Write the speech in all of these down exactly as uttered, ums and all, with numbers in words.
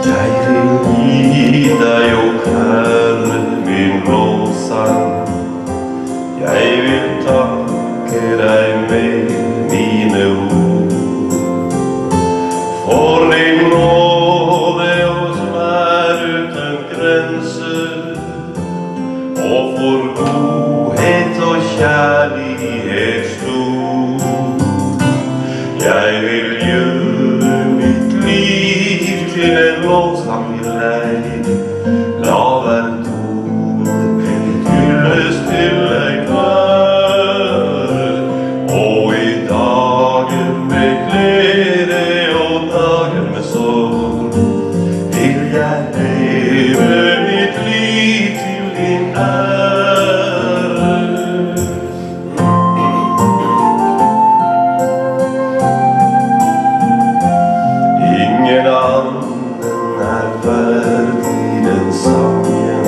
Jeg vil gi deg, o Herre, min lovsang. Jeg vil takke deg med mine ord. For din nåde som er uten grenser, og for godhet og kjærlighet stor. Jeg vil gjøre mitt liv til en lovsang til deg. La hver tone en hyllest til deg være. Og i dager med glede og dager med sorg vil jeg leve mitt liv til din ære. Ingen annen er verdig den sangen.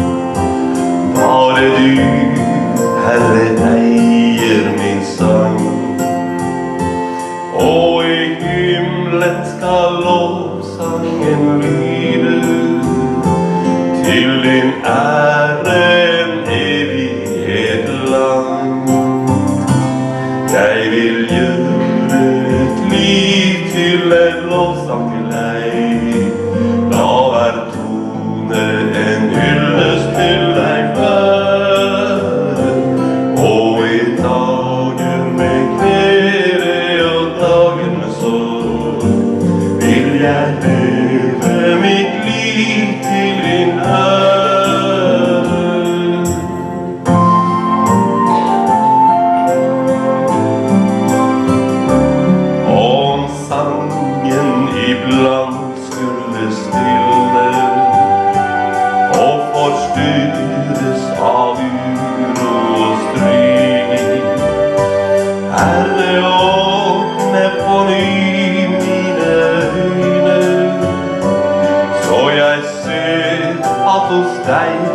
Bare du, Herre, eier min sang. Og i himmelen skal lovsangen lyde til din ære en evighet lang. Jeg vil gjøre et liv til en lovsang til deg. La hver tone en hyllest til deg være. Og i dager med glede og dager med sorg vil jeg leve mitt liv til din ære. Om sangen iblant skulle stille og forstyrres av uro og stryk, Herre, åpne på ny mine øyne, så jeg ser at hos deg